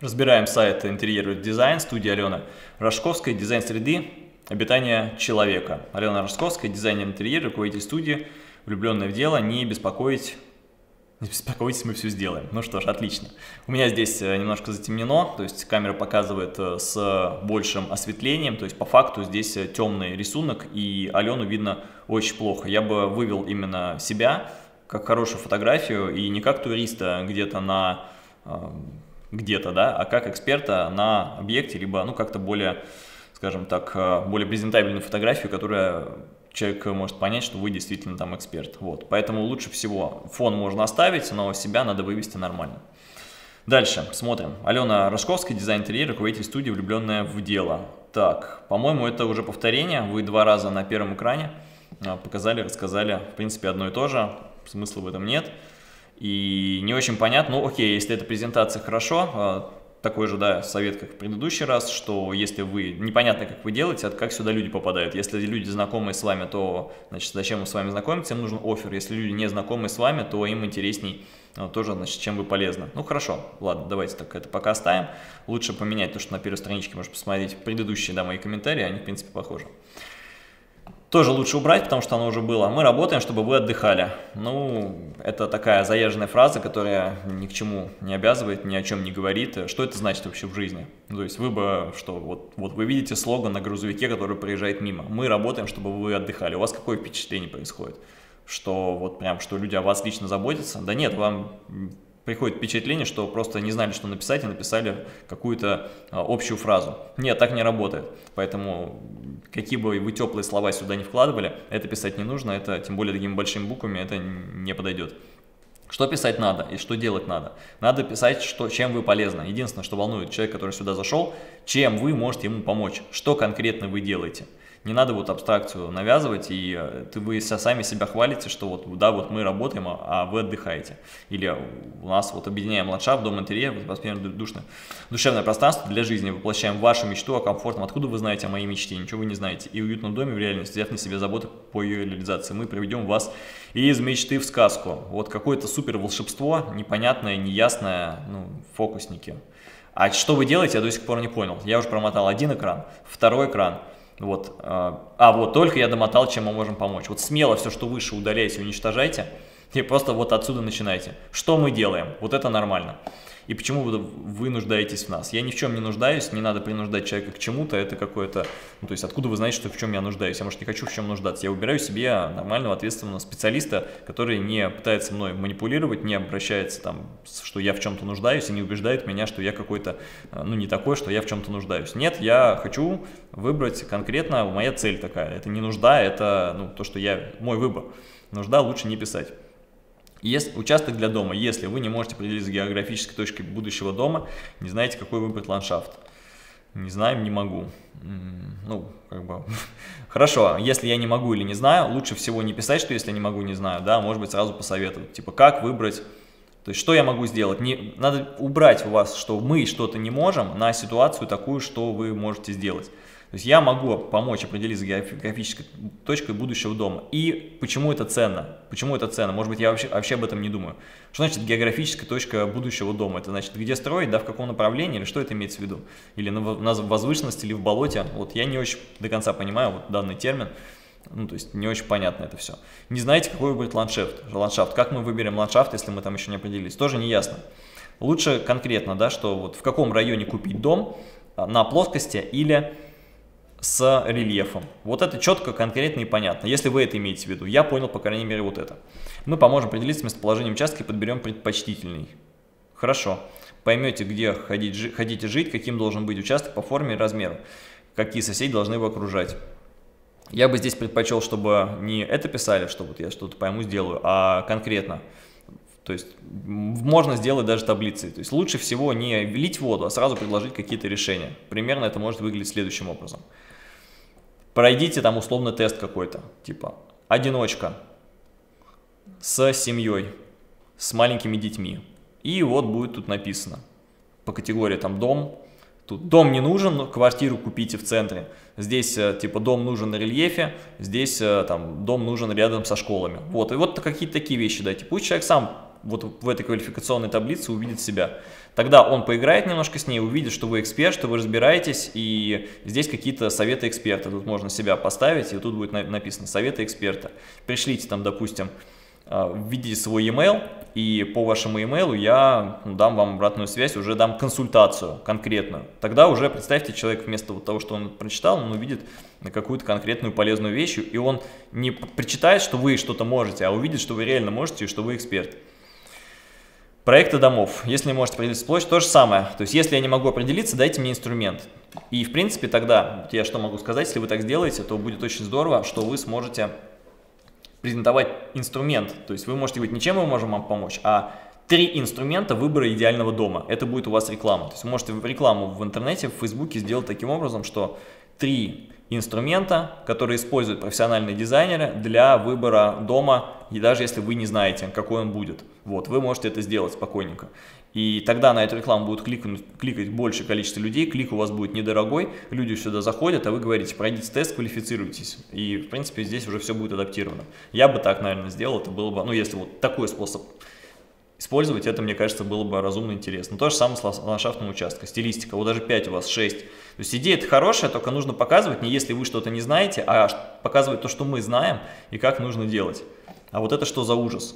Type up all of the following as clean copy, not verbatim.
Разбираем сайт интерьер дизайн студии Алены Рожковской, дизайн среды обитания человека. Алена Рожковская, дизайнер интерьера, руководитель студии, влюбленная в дело, не беспокойтесь, мы все сделаем. Ну что ж, отлично. У меня здесь немножко затемнено, то есть камера показывает с большим осветлением, то есть по факту здесь темный рисунок, и Алену видно очень плохо. Я бы вывел именно себя как хорошую фотографию, и не как туриста где-то, да, а как эксперта на объекте, либо, ну, как-то более, скажем так, более презентабельную фотографию, которая человек может понять, что вы действительно там эксперт. Вот, поэтому лучше всего фон можно оставить, но себя надо вывести нормально. Дальше смотрим. Алена Рожковская, дизайн интерьера, руководитель студии, влюбленная в дело. Так, по-моему, это уже повторение. Вы 2 раза на первом экране показали, рассказали, в принципе, одно и то же. Смысла в этом нет. И не очень понятно, ну окей, если эта презентация хорошо, такой же, да, совет, как в предыдущий раз, что если вы, непонятно, как вы делаете, как сюда люди попадают. Если люди знакомые с вами, то, значит, зачем вы с вами знакомитесь, им нужен оффер. Если люди не знакомые с вами, то им интересней тоже, значит, чем вы полезны. Ну хорошо, ладно, давайте так это пока оставим. Лучше поменять то, что на первой страничке, можно посмотреть предыдущие, да, мои комментарии, они, в принципе, похожи. Тоже лучше убрать, потому что оно уже было. Мы работаем, чтобы вы отдыхали. Ну, это такая заезженная фраза, которая ни к чему не обязывает, ни о чем не говорит. Что это значит вообще в жизни? То есть вы бы, что, вот вы видите слоган на грузовике, который проезжает мимо. Мы работаем, чтобы вы отдыхали. У вас какое впечатление происходит? Что вот прям, что люди о вас лично заботятся? Да нет, вам приходит впечатление, что просто не знали, что написать, и написали какую-то общую фразу. Нет, так не работает. Поэтому какие бы вы теплые слова сюда не вкладывали, это писать не нужно, это тем более такими большими буквами это не подойдет. Что писать надо и что делать надо? Надо писать, чем вы полезны. Единственное, что волнует человека, который сюда зашел, чем вы можете ему помочь, что конкретно вы делаете. Не надо вот абстракцию навязывать, и вы сами себя хвалите, что вот, да, вот мы работаем, а вы отдыхаете. Или у нас вот объединяем ландшафт, дом, интерьер, душевное пространство для жизни, воплощаем вашу мечту о комфортном. Откуда вы знаете о моей мечте? Ничего вы не знаете. И в уютном доме в реальности взять на себя заботу по ее реализации. Мы приведем вас из мечты в сказку. Вот какое-то супер волшебство, непонятное, неясное, ну, фокусники. А что вы делаете, я до сих пор не понял. Я уже промотал один экран, второй экран. Вот, вот только я домотал, чем мы можем помочь. Вот смело все, что выше, удаляйте, уничтожайте, и просто вот отсюда начинайте. Что мы делаем? Вот это нормально. И почему вы нуждаетесь в нас? Я ни в чем не нуждаюсь, не надо принуждать человека к чему-то, это какое-то, ну, то есть откуда вы знаете, что в чем я нуждаюсь? Я, может, не хочу в чем нуждаться. Я выбираю себе нормального, ответственного специалиста, который не пытается мной манипулировать, не обращается там, что я в чем-то нуждаюсь, и не убеждает меня, что я какой-то, ну, не такой, что я в чем-то нуждаюсь. Нет, я хочу выбрать конкретно, моя цель такая. Это не нужда, это, ну, то, что мой выбор. Нужда лучше не писать. Участок для дома. Если вы не можете определиться с географической точкой будущего дома, не знаете, какой выбрать ландшафт. Не знаем, не могу. Ну, как бы... Хорошо, если я не могу или не знаю, лучше всего не писать, что если не могу, не знаю, да, может быть, сразу посоветовать. Типа, как выбрать, то есть, что я могу сделать. Надо убрать у вас, что мы что-то не можем, на ситуацию такую, что вы можете сделать. То есть я могу помочь определиться с географической точкой будущего дома. И почему это ценно? Почему это ценно? Может быть, я вообще об этом не думаю. Что значит географическая точка будущего дома? Это значит, где строить, да, в каком направлении, или что это имеется в виду? Или на возвышенности, или в болоте? Вот я не очень до конца понимаю вот данный термин. Ну, то есть не очень понятно это все. Не знаете, какой выбрать ландшафт? Как мы выберем ландшафт, если мы там еще не определились? Тоже не ясно. Лучше конкретно, да, что вот в каком районе купить дом, на плоскости или с рельефом. Вот это четко, конкретно и понятно. Если вы это имеете в виду, я понял, по крайней мере, вот это. Мы поможем определиться с местоположением участка и подберем предпочтительный. Хорошо. Поймете, где хотите жить, каким должен быть участок по форме и размеру, какие соседи должны его окружать. Я бы здесь предпочел, чтобы не это писали, что вот я что-то пойму, сделаю, а конкретно. То есть можно сделать даже таблицы. То есть лучше всего не лить воду, а сразу предложить какие-то решения. Примерно это может выглядеть следующим образом. Пройдите там условно тест какой-то, типа одиночка с семьей, с маленькими детьми. И вот будет тут написано по категории там дом. Тут дом не нужен, но квартиру купите в центре. Здесь типа дом нужен на рельефе, здесь там дом нужен рядом со школами. Вот, и вот какие-то такие вещи дайте. Пусть человек сам вот в этой квалификационной таблице увидит себя. Тогда он поиграет немножко с ней, увидит, что вы эксперт, что вы разбираетесь, и здесь какие-то советы эксперта. Тут можно себя поставить, и тут будет написано «Советы эксперта». Пришлите там, допустим, введите свой e-mail, и по вашему e-mail я дам вам обратную связь, уже дам консультацию конкретную. Тогда уже, представьте, человек вместо вот того, что он прочитал, он увидит какую-то конкретную полезную вещь, и он не прочитает, что вы что-то можете, а увидит, что вы реально можете и что вы эксперт. Проекты домов. Если не можете определиться площадь, то же самое. То есть, если я не могу определиться, дайте мне инструмент. И, в принципе, тогда, я что могу сказать, если вы так сделаете, то будет очень здорово, что вы сможете презентовать инструмент. То есть, вы можете говорить, ничем мы можем вам помочь, а 3 инструмента выбора идеального дома. Это будет у вас реклама. То есть, вы можете рекламу в интернете, в Фейсбуке сделать таким образом, что 3 инструмента, которые используют профессиональные дизайнеры для выбора дома, и даже если вы не знаете, какой он будет. Вот, вы можете это сделать спокойненько. И тогда на эту рекламу будут кликать большее количество людей, клик у вас будет недорогой, люди сюда заходят, а вы говорите, пройдите тест, квалифицируйтесь. И, в принципе, здесь уже все будет адаптировано. Я бы так, наверное, сделал, это было бы, ну, если вот такой способ использовать, это, мне кажется, было бы разумно интересно. То же самое с ландшафтным участком, стилистика, вот даже 5 у вас, 6. То есть идея это хорошая, только нужно показывать, не если вы что-то не знаете, а показывать то, что мы знаем и как нужно делать. А вот это что за ужас?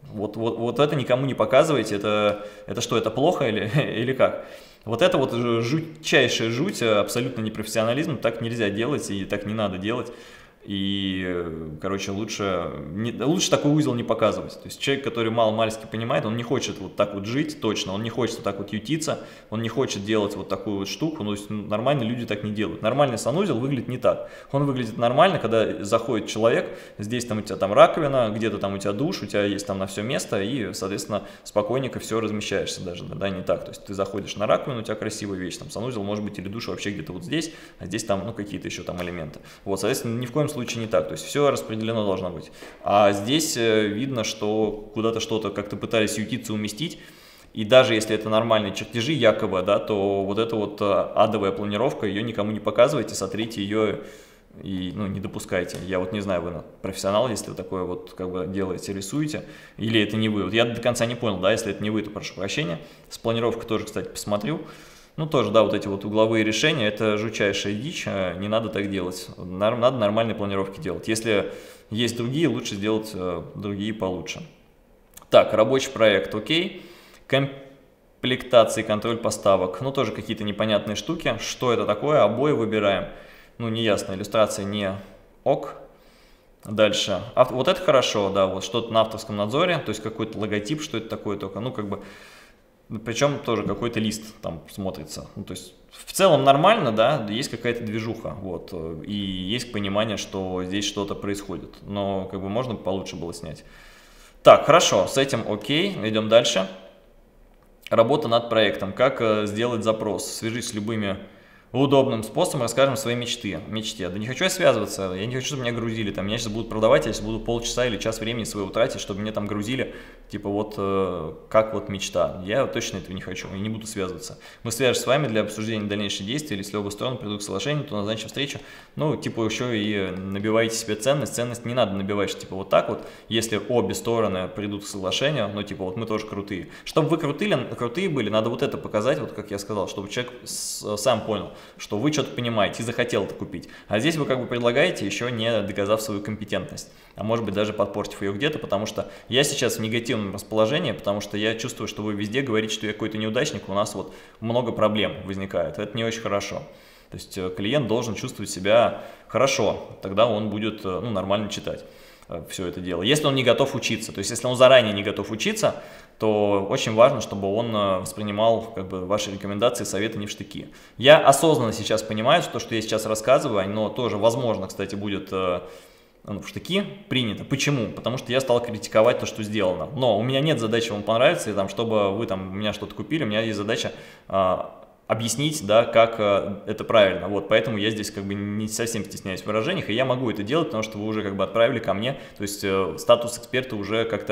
Вот это никому не показывайте, это что, это плохо или как? Вот это вот жутчайшая жуть, абсолютно непрофессионализм, так нельзя делать и так не надо делать. И, короче, лучше такой узел не показывать. То есть человек, который мало-мальски понимает, он не хочет вот так вот жить, точно, он не хочет вот так вот ютиться, он не хочет делать вот такую вот штуку, то есть нормальные люди так не делают. Нормальный санузел выглядит не так. Он выглядит нормально, когда заходит человек, здесь там у тебя там раковина, где-то там у тебя душ, у тебя есть там на все место, и, соответственно, спокойненько все размещаешься даже, да, не так. То есть ты заходишь на раковину, у тебя красивая вещь, там санузел может быть или душ вообще где-то вот здесь, а здесь там, ну, какие-то еще там элементы. Вот, соответственно, ни в коем случае не так, то есть все распределено должно быть. А здесь видно, что куда-то что-то как-то пытались ютиться, уместить, и даже если это нормальные чертежи якобы, да, то вот эта вот адовая планировка, ее никому не показывайте, сотрите ее и, ну, не допускайте. Я вот не знаю, вы профессионал, если вы такое вот как бы делаете, рисуете, или это не вы. Вот я до конца не понял, да, если это не вы, то прошу прощения. С планировкой тоже, кстати, посмотрю. Ну, тоже, да, вот эти вот угловые решения, это жутчайшая дичь, не надо так делать. Надо нормальные планировки делать. Если есть другие, лучше сделать другие получше. Так, рабочий проект, окей. Комплектация и контроль поставок. Ну, тоже какие-то непонятные штуки. Что это такое? Обои выбираем. Ну, неясно, иллюстрация не ок. Дальше. Вот это хорошо, да, вот что-то на авторском надзоре, то есть какой-то логотип, что это такое только, ну, как бы... Причем тоже какой-то лист там смотрится. Ну, то есть в целом нормально, да, есть какая-то движуха, вот, и есть понимание, что здесь что-то происходит, но как бы можно получше было снять. Так, хорошо, с этим окей, идем дальше. Работа над проектом. Как сделать запрос? Свяжись с любыми удобным способом, расскажем свои мечте. Да не хочу я связываться, я не хочу, чтобы меня грузили, там, меня сейчас будут продавать, я сейчас буду полчаса или час времени своего тратить, чтобы меня там грузили, типа вот как вот мечта. Я точно этого не хочу и не буду связываться. Мы свяжемся с вами для обсуждения дальнейших действий, или если оба стороны придут к соглашению, то назначим встречу. Ну, типа еще и набивайте себе ценность. Ценность не надо набивать, что, типа вот так вот, если обе стороны придут к соглашению, ну, типа вот мы тоже крутые. Чтобы вы крутые были, надо вот это показать, вот как я сказал, чтобы человек сам понял, что вы что-то понимаете и захотел это купить. А здесь вы как бы предлагаете, еще не доказав свою компетентность, а может быть даже подпортив ее где-то, потому что я сейчас в негативном расположении, потому что я чувствую, что вы везде говорите, что я какой-то неудачник, у нас вот много проблем возникает, это не очень хорошо. То есть клиент должен чувствовать себя хорошо, тогда он будет, ну, нормально читать все это дело. Если он не готов учиться, то есть если он заранее не готов учиться, то очень важно, чтобы он воспринимал как бы ваши рекомендации, советы не в штыки. Я осознанно сейчас понимаю, что то, что я сейчас рассказываю, оно тоже, возможно, кстати, будет в штыки принято. Почему? Потому что я стал критиковать то, что сделано. Но у меня нет задачи вам понравиться, и, там, чтобы вы там, у меня что-то купили, у меня есть задача объяснить, да, как это правильно. Вот, поэтому я здесь как бы не совсем стесняюсь в выражениях, и я могу это делать, потому что вы уже как бы отправили ко мне, то есть статус эксперта уже как-то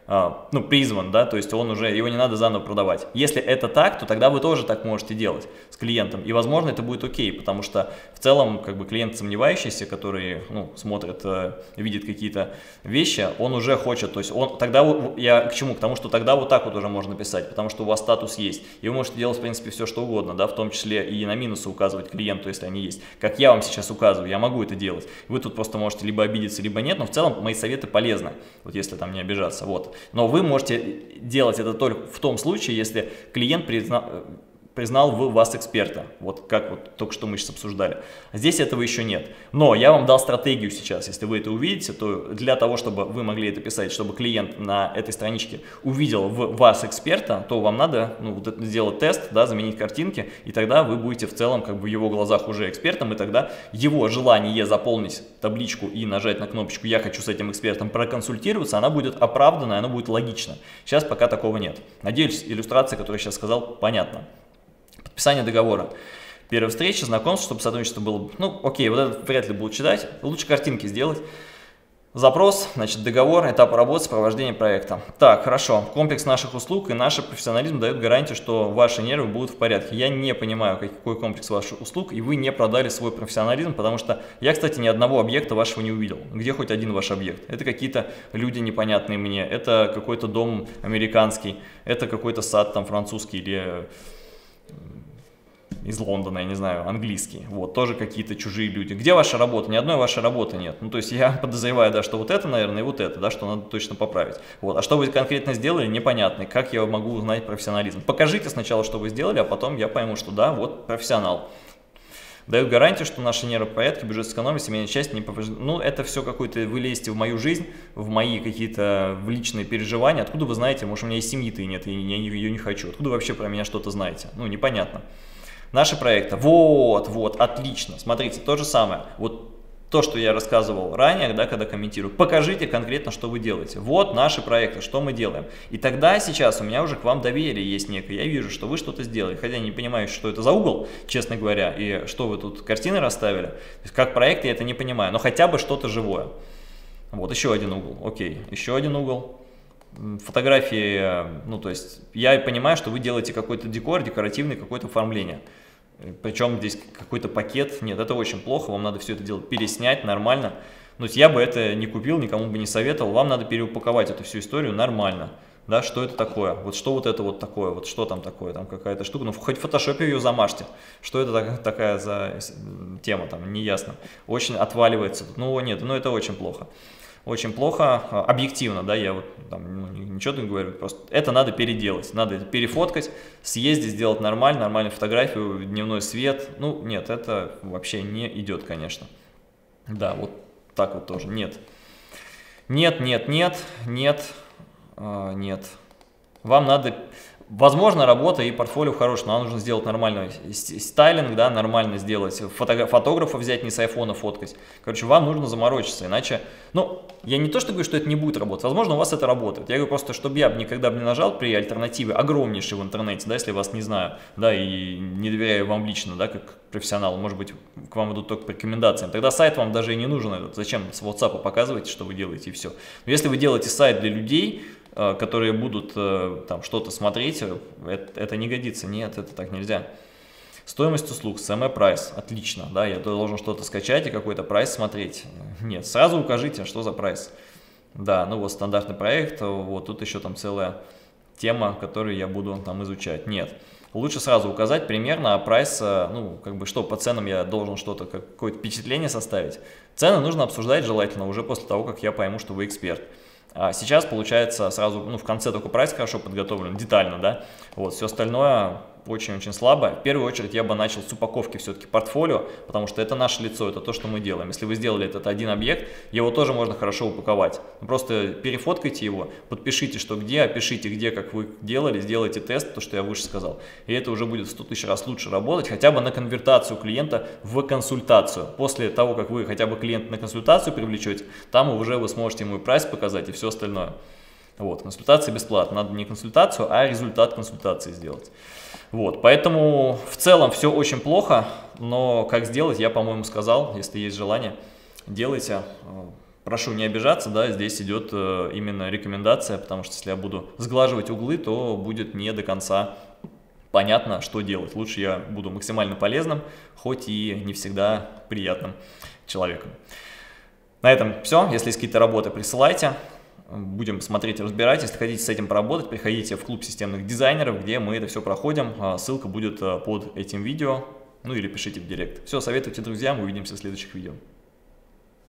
ну, призван, да, то есть он уже, его не надо заново продавать. Если это так, то тогда вы тоже так можете делать с клиентом, и, возможно, это будет окей, потому что в целом, как бы, клиент сомневающийся, который, ну, смотрит, видит какие-то вещи, он уже хочет, то есть он, тогда, я к чему? К тому, что тогда вот так вот уже можно писать, потому что у вас статус есть, и вы можете делать, в принципе, все, что угодно, да, в том числе и на минусы указывать клиенту, если они есть, как я вам сейчас указываю, я могу это делать, вы тут просто можете либо обидеться, либо нет, но в целом мои советы полезны, вот если там не обижаться, вот. Но вы можете делать это только в том случае, если клиент признал в вас эксперта, вот как вот только что мы сейчас обсуждали. Здесь этого еще нет. Но я вам дал стратегию сейчас, если вы это увидите, то для того, чтобы вы могли это писать, чтобы клиент на этой страничке увидел в вас эксперта, то вам надо, ну, вот сделать тест, да, заменить картинки, и тогда вы будете в целом как бы в его глазах уже экспертом, и тогда его желание заполнить табличку и нажать на кнопочку «Я хочу с этим экспертом проконсультироваться», она будет оправдана, она будет логична. Сейчас пока такого нет. Надеюсь, иллюстрация, которую я сейчас сказал, понятна. Подписание договора. Первая встреча, знакомство, чтобы сотрудничество было... Ну, окей, вот это вряд ли будут читать. Лучше картинки сделать. Запрос, значит, договор, этап работы, сопровождение проекта. Так, хорошо. Комплекс наших услуг и наш профессионализм дают гарантию, что ваши нервы будут в порядке. Я не понимаю, какой комплекс ваших услуг, и вы не продали свой профессионализм, потому что я, кстати, ни одного объекта вашего не увидел. Где хоть один ваш объект? Это какие-то люди непонятные мне, это какой-то дом американский, это какой-то сад там французский или... из Лондона, я не знаю, английский, вот, тоже какие-то чужие люди. Где ваша работа? Ни одной вашей работы нет. Ну, то есть я подозреваю, да, что вот это, наверное, и вот это, да, что надо точно поправить. Вот, а что вы конкретно сделали, непонятно. Как я могу узнать профессионализм? Покажите сначала, что вы сделали, а потом я пойму, что да, вот профессионал. Дают гарантию, что наши нервы в порядке, бюджет сэкономили, семейная часть не повреждена. Ну, это все какое-то, вы лезете в мою жизнь, в мои какие-то личные переживания. Откуда вы знаете? Может, у меня и семьи-то и нет, и я ее не хочу. Откуда вы вообще про меня что-то знаете? Ну, непонятно. Наши проекты. Вот, отлично. Смотрите, то же самое. Вот то, что я рассказывал ранее, да, когда комментирую. Покажите конкретно, что вы делаете. Вот наши проекты, что мы делаем. И тогда сейчас у меня уже к вам доверие есть некое. Я вижу, что вы что-то сделали. Хотя я не понимаю, что это за угол, честно говоря, и что вы тут картины расставили. То есть, как проект я это не понимаю, но хотя бы что-то живое. Вот еще один угол. Окей, еще один угол. Фотографии, ну, то есть я понимаю, что вы делаете какой-то декор, декоративный какое-то оформление. Причем здесь какой-то пакет. Нет, это очень плохо, вам надо все это делать переснять нормально. То есть я бы это не купил, никому бы не советовал. Вам надо переупаковать эту всю историю нормально. Да, что это такое? Вот что вот это вот такое? Вот что там такое? Там какая-то штука. Ну, хоть в фотошопе ее замажьте. Что это такая за тема, там, не ясно. Очень отваливается. Ну, нет, ну это очень плохо. Очень плохо, объективно, да, я вот там ничего не говорю, просто это надо переделать, надо это перефоткать, съездить, сделать нормальную фотографию, дневной свет, ну, нет, это вообще не идет, конечно. Да, вот так вот тоже, нет. Нет. Вам надо... Возможно, работа и портфолио хорошее, но нам нужно сделать нормальный стайлинг, да, нормально сделать, фотографа взять, не с айфона фоткать. Короче, вам нужно заморочиться, иначе, ну, я не то что говорю, что это не будет работать, возможно, у вас это работает. Я говорю просто, чтобы я никогда бы не нажал при альтернативе огромнейшей в интернете, да, если я вас не знаю, да, и не доверяю вам лично, да, как профессионалу, может быть, к вам идут только по рекомендациям, тогда сайт вам даже и не нужен этот, зачем с WhatsApp показываете, что вы делаете, и все. Но если вы делаете сайт для людей, которые будут там что-то смотреть, это не годится, нет, это так нельзя. Стоимость услуг, SME прайс, отлично, да, я должен что-то скачать и какой-то прайс смотреть. Нет, сразу укажите, что за прайс. Да, ну вот стандартный проект, вот тут еще там целая тема, которую я буду там изучать. Нет, лучше сразу указать примерно, а прайс, ну, как бы что, по ценам я должен что-то, какое-то впечатление составить. Цены нужно обсуждать желательно уже после того, как я пойму, что вы эксперт. А сейчас получается сразу, ну, в конце только прайс хорошо подготовлен, детально, да, вот, все остальное очень-очень слабо. В первую очередь я бы начал с упаковки все-таки портфолио, потому что это наше лицо, это то, что мы делаем. Если вы сделали этот один объект, его тоже можно хорошо упаковать. Просто перефоткайте его, подпишите, что где, опишите, где, как вы делали, сделайте тест, то, что я выше сказал. И это уже будет в 100 тысяч раз лучше работать, хотя бы на конвертацию клиента в консультацию. После того, как вы хотя бы клиента на консультацию привлечете, там уже вы сможете ему и прайс показать, и все остальное. Вот, консультация бесплатна. Надо не консультацию, а результат консультации сделать. Вот, поэтому в целом все очень плохо, но как сделать, я, по-моему, сказал. Если есть желание, делайте. прошу не обижаться, да, здесь идет именно рекомендация, потому что если я буду сглаживать углы, то будет не до конца понятно, что делать. Лучше я буду максимально полезным, хоть и не всегда приятным человеком. На этом все. Если есть какие-то работы, присылайте. Будем смотреть и разбирать. Если хотите с этим поработать, приходите в клуб системных дизайнеров, где мы это все проходим. Ссылка будет под этим видео. Ну или пишите в директ. Все, советуйте друзьям. Увидимся в следующих видео.